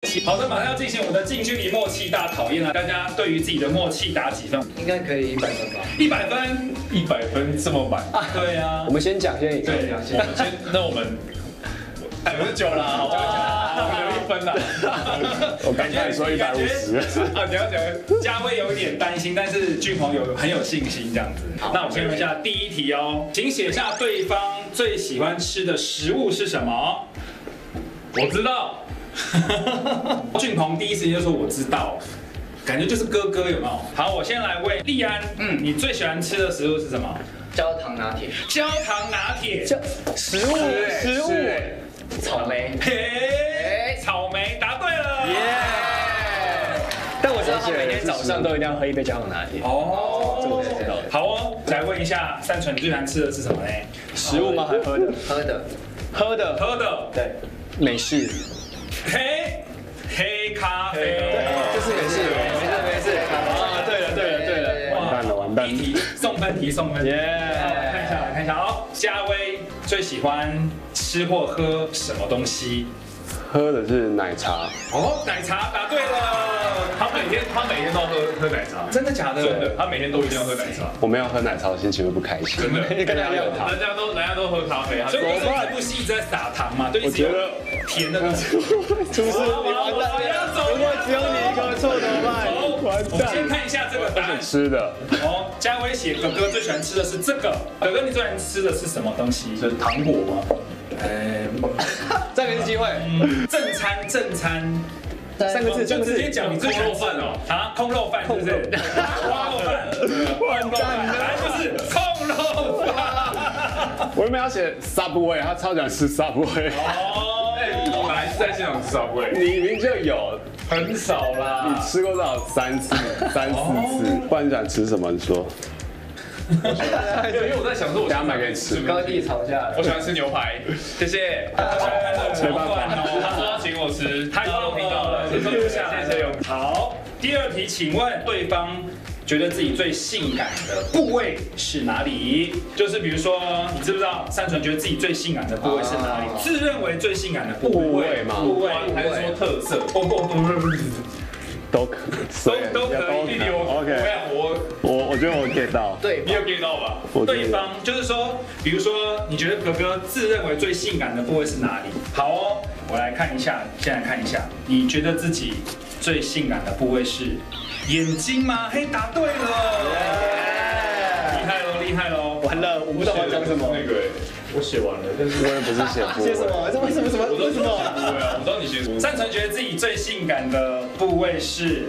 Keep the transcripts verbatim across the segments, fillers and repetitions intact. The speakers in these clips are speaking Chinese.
契。好的，马上要进行我们的近距离默契大考验了。大家对于自己的默契打几分？ 应该可以一百分吧？ 一百分， 一百分这么满？ 对啊。 我们先讲，先对， 先先，那我们九十九啦，好不好？有一分啦。 我刚才说一百五十。 啊，你要讲，嘉威有一点担心，但是俊宏有很有信心这样子。那我先问一下第一题哦，请写下对方最喜欢吃的食物是什么？ 我知道。 俊宏第一时间就说我知道，感觉就是哥哥有没有？好，我先来问立安，嗯，你最喜欢吃的食物是什么？ 焦糖拿铁。 焦糖拿铁。 食物，食物， 草莓。 嘿，草莓，答对了。耶！ 但我知道他每天早上都一定要喝一杯焦糖拿铁。 哦， 这个我知道。 好哦，来问一下善存，你最喜欢吃的是什么呢？ 食物吗？还喝的？ 喝的。 喝的。 喝的。 对。美式。 黑黑咖啡， 这是美式，没事没事。啊，对了对了对了， 完蛋了完蛋了。 题送分题送分题。耶！看一下来看一下哦，嘉威最喜欢吃或喝什么东西？ 喝的是奶茶。 哦，奶茶答对了。 他每天他每天都要喝喝奶茶， 真的假的？ 真的，他每天都一定要喝奶茶。 我没有喝奶茶，我心情会不开心。 真的， 跟他有糖， 人家都人家都喝咖啡， 所以你这部戏一直在撒糖嘛？对， 我觉得甜的东西。 厨师，你完蛋了！如果只有你一个错怎么办？完我们先看一下这个答案。 吃的。 哦，嘉威写哥哥最喜欢吃的是这个。哥哥，你最喜欢吃的是什么东西？ 是糖果吗？ 呃， 再给一次机会。 正餐，正餐。 三个字就直接讲你最喜欢空肉饭哦， 啊，空肉饭是不是？花肉饭， 完蛋了， 来就是空肉饭。 我原本要写 Subway， 他超喜欢吃 Subway。 哦， 哎，你本来是在现场吃 Subway， 你明明就有， 很少啦。 你吃过多少？三次、三四次。不然你想吃什么？你说。 因为我在想说，我等下买给你吃。 哥弟吵架了。 我喜欢吃牛排，谢谢。 没办法， 他说要请我吃， 他已经听到了，你录下来。谢谢。好，第二题，请问对方觉得自己最性感的部位是哪里？就是比如说，你知不知道善存觉得自己最性感的部位是哪里？自认为最性感的部位嘛？ 部位还是说特色？ 不不不不不。 都可都都可以， 弟弟我 OK， 我我我觉得我 get 到， 对， 你有 get 到吧？ 对方就是说，比如说，你觉得哥哥自认为最性感的部位是哪里？好哦，我来看一下，先来看一下，你觉得自己最性感的部位是眼睛吗？嘿，答对了，厉害喽，厉害喽！ 完了，我不知道我要讲什么。 那个。我写完了，但是我也不是写部位。 写什么？这为什么什么？为什么？ 对啊，我知道你写什么。 善存觉得自己最性感的部位是，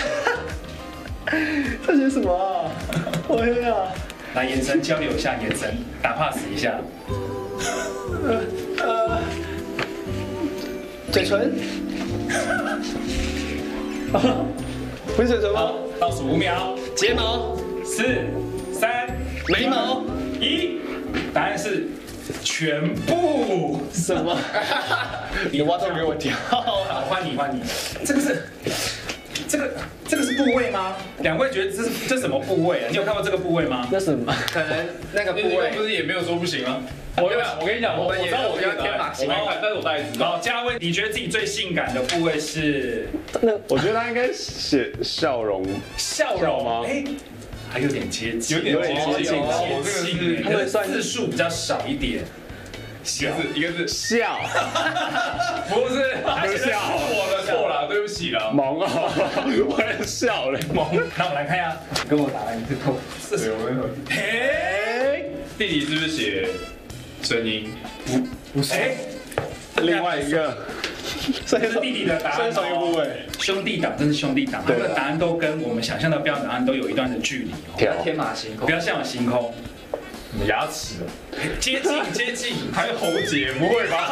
这写什么啊？我天啊！ 来眼神交流一下，眼神打 pass 一下。 呃，嘴唇。不是嘴唇吗？ 倒数五秒， 睫毛。 四、三、 眉毛。 一，答案是全部。 什么？你挖洞给我跳！ 好，换你，换你。这个是，这个这个是部位吗？两位觉得这是这什么部位啊？你有看过这个部位吗？ 那什么？ 可能那个部位不是也没有说不行啊。我我跟你讲，我我知道我要天马行空， 但是我大概知道。 好，嘉威，你觉得自己最性感的部位是？ 那我觉得他应该写笑容。 笑容吗？哎。还有点接近， 有点接近， 接近，他们算字数比较少一点。 一个字，一个字， 笑， 不是，不是笑，我的错了，对不起了。 萌哦，我也笑了，萌。 那我们来看一下， 跟我打完一次扣。 对，我跟你嘿，弟弟是不是写声音？ 不，不是。 另外一个。 这是弟弟的答案哦。兄弟档，真是兄弟档，他们的答案都跟我们想象的标准答案都有一段的距离。 天马行空， 不要向往星空。 你的牙齿接近接近， 还有喉结，不会吧？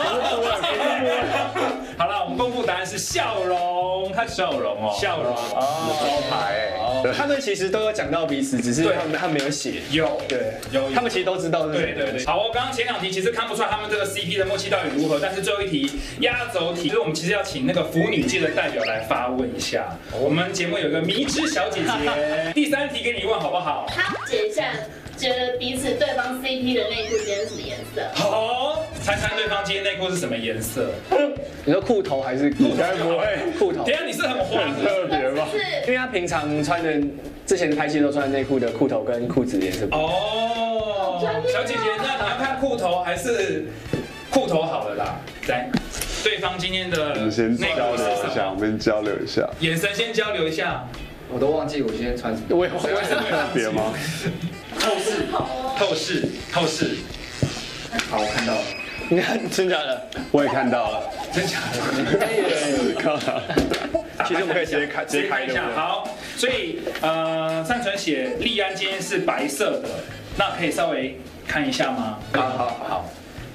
好了，我们公布答案是笑容，他笑容哦， 笑容哦，招牌哎，他们其实都有讲到彼此，只是他们他没有写。 有，对，有， 他们其实都知道。 对对对。好，我刚刚前两题其实看不出来他们这个 C P 的默契到底如何，但是最后一题压轴题，就是我们其实要请那个腐女界的代表来发问一下。我们节目有个迷之小姐姐，第三题给你问好不好？ 好，解一下。觉得彼此对方 C P 的内裤今天是什么颜色？ 好， 猜猜对方今天内裤是什么颜色？ 你说裤头还是应该不会裤头？ 等一下你是很慌很特别吧？ 因为他平常穿的，之前拍戏都穿内裤的裤头跟裤子颜色不一样。 哦，小姐姐，那你要看裤头还是裤头好了啦？来，对方今天的我们先内交裤是流一下， 什么？ 我们交流一下， 眼神先交流一下。 我都忘记我今天穿什么。 我也我也是特别吗？ 透视，透视，透视。好，我看到了。 你看真假的？ 我也看到了， 真假的？ 看了。 其实我们可以直接开直接看一下。好，所以呃，上传写立安今天是白色的，那可以稍微看一下吗？ 好好好。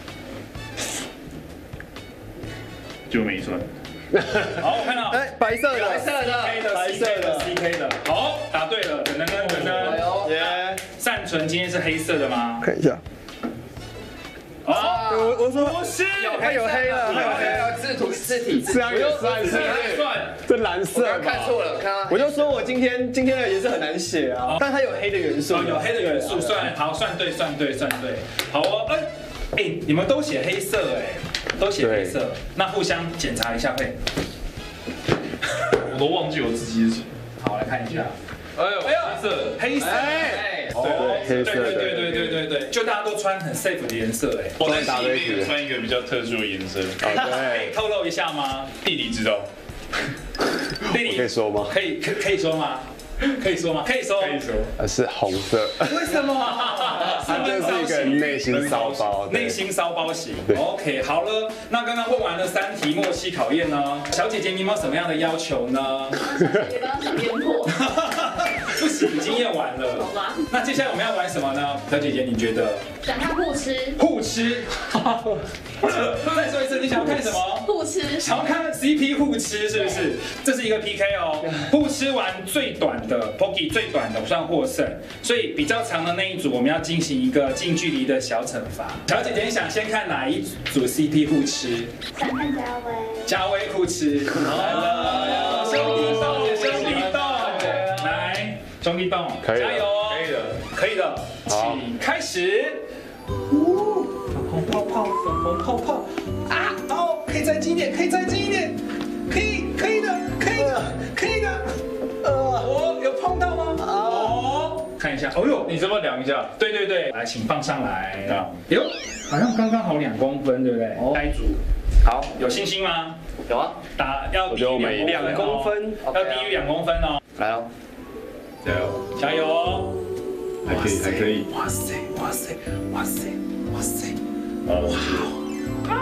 就没穿。 好，我看到。 哎，白色的， 白色的 C K 的， 白色的 C K 的。好，答对了，等等等等哎等。 呦， 耶！ 善存今天是黑色的吗？ 看一下， 哦， 我我说不是， 它有黑了，它有黑了， 字图字体字这样也算是， 算。 这蓝色我吧？ 看错了，看到我就说我今天今天的颜色很难写啊，但它有黑的元素哦，，有黑的元素，算好，算对，算对，算对。好哦，哎哎，你们都写黑色哎，都写黑色，那互相检查一下会。 我都忘记我自己是谁。 好，来看一下。 哎呦， 哎呦黑色， 黑色。 哎， 哦，对对黑色的对对对对对对，就大家都穿很 safe 的颜色哎。 我在戏里面有穿一个比较特殊的颜色。 可对以透露一下吗？ 弟弟知道。 弟弟我可以说吗？ 可以可可以说吗？可以说吗？可以说。 可以说。 呃，是红色， 为什么？ 它就是一个内心骚包， 内心骚包型。OK， 好了，那刚刚问完了三题默契考验呢，小姐姐你有没有什么样的要求呢？ 小姐姐刚刚想验破， 不行，已经验完了。 好吧？ 那接下来我们要玩什么呢？小姐姐你觉得？ 想看互吃， 互吃。再说一次，你想要看什么？ 互吃， 想要看 C P 互吃是不是？这是一个 P K 哦，互吃完最短的 Pocky 最短的算获胜，所以比较长的那一组我们要进行一个近距离的小惩罚。小姐姐，你想先看哪一组 C P 互吃？ 想看嘉威， 嘉威互吃，来了，兄弟洞，兄弟洞，来，兄弟洞， 可以了加油哦， 可以的。 可以的， 好请开始。呜，粉红泡泡，粉红泡泡啊！哦，可以再近一点，可以再近一点，可以，可以的，可以的，可以的。呃，哦，有碰到吗？哦，看一下，哦呦， 你这么量一下。 对对对，来，请放上来。哟，好像刚刚好两公分，对不对？ 哦该组，好，有信心吗？ 有啊， 打要低于我觉得我们两公分，要低于两公分哦。 来哦， 加油， 加油哦！ 还可以，还可以。 哇塞，哇塞，哇塞，哇塞！ 哇！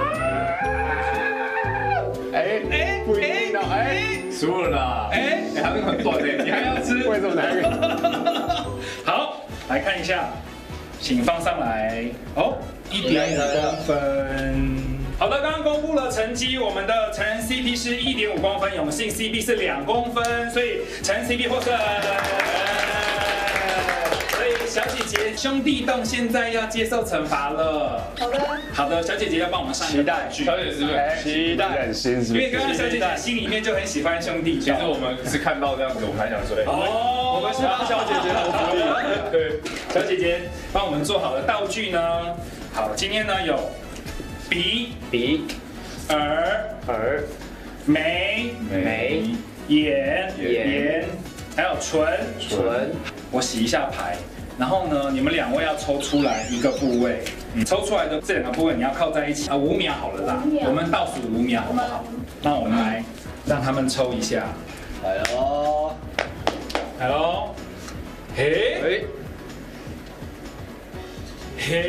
哎哎，不一定哦，哎， 输了啦！ 哎， 哎，还有很短的，你还要吃？ 为什么哪个？ 好，来看一下，请放上来。哦，一点五公分。好的，刚刚公布了成绩，我们的成人 C P 是一点五公分，永信 C P 是两公分，所以成人 C P 获胜。所以小姐姐兄弟洞现在要接受惩罚了。 好的， 好的，小姐姐要帮我们上一个道具。 小姐是不是？ 期待忍心是不因为刚刚是？ 小姐姐心里面就很喜欢兄弟洞。 其实我们是看到这样子，我们还想说，哎， 哦， 我们是帮小姐姐谋福利。 对，小姐姐帮我们做好的道具呢？好，今天呢有鼻、 鼻、 耳、 耳、 眉、 眉、 眼、 眼， 还有唇。 唇。 我洗一下牌，然后呢，你们两位要抽出来一个部位，你抽出来的这两个部位你要靠在一起啊，五秒好了啦，我们倒数五秒好不好？那我们来让他们抽一下， 来喽， 来喽，嘿， 哎，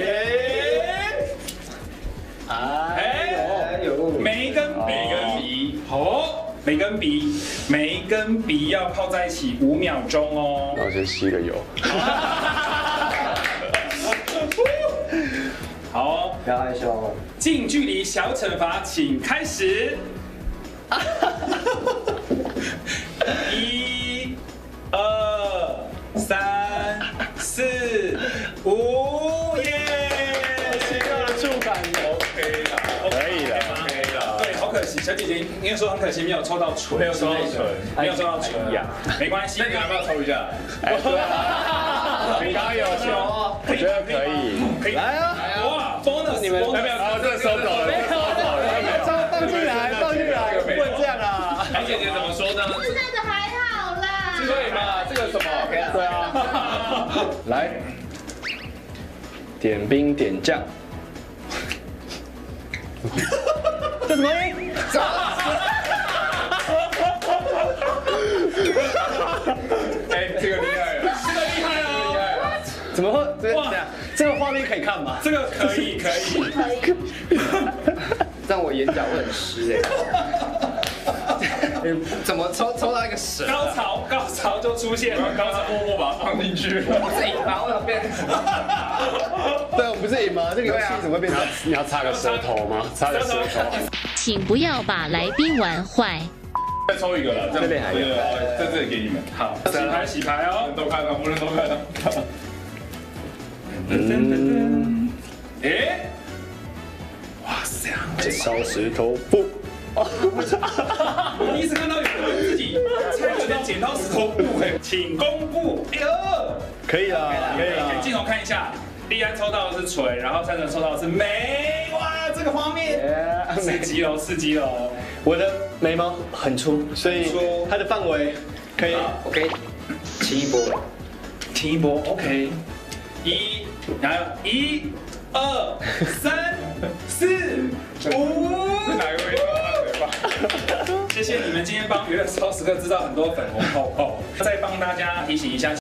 嘿， 哎呦， 眉跟鼻跟鼻，好。眉跟鼻，眉跟鼻要靠在一起五秒钟哦。 然后先吸个油。 好哦， 不要害羞哦。 近距离小惩罚，请开始。一、二、三、四、五，耶！ 奇妙的触感 ，OK 啦， 可以的。 OK 啦。 对，好可惜，小姐姐应该说很可惜，没有抽到唇， 没有抽到唇， 没有抽到唇哎呀， 没关系。 那你要不要抽一下？ 你刚刚有球，我觉得可以。 可以来啊！ 哇 ，bonus 你们没有没有，这个收走了， 没有，放进来，放进来，不能这样啊！ 海姐姐怎么说呢？ 是那个还好啦。 对嘛，这个什么？ 对啊，来，点兵点将。这什么音？ 哎，这个厉害了， 这个厉害哦！ 怎么会？这这样，这个画面可以看吗？ 这个可以可以。 可以。 让我眼角会很湿哎。怎么抽抽到一个蛇？ 高潮高潮就出现了，高潮默默把它放进去。 不是赢吗？为什么变？ 对，我不是赢吗？这个游戏怎么会变成？ 你要插个舌头吗？插个舌头。 请不要把来宾玩坏。 再抽一个了， 这边还有， 在这里给你们。 好，洗牌洗牌哦， 都看到，不能都看到。 嗯，哎，哇塞， 烧石头布。 我第一次看到有人自己猜得到剪刀石头布哎，请公布。哎呦， 可以啦，可以给啦。 镜头看一下，立安抽到的是锤，然后ChenRen抽到的是眉，哇，这个画面刺激喽，刺激喽。 我的眉毛很粗，所以它的范围可以。 OK，起一波， 听一波 OK， 一，然后一、二、三、四、五。 哪一位？ 谢谢你们今天帮娱乐超时刻制造很多粉红泡泡，再帮大家提醒一下。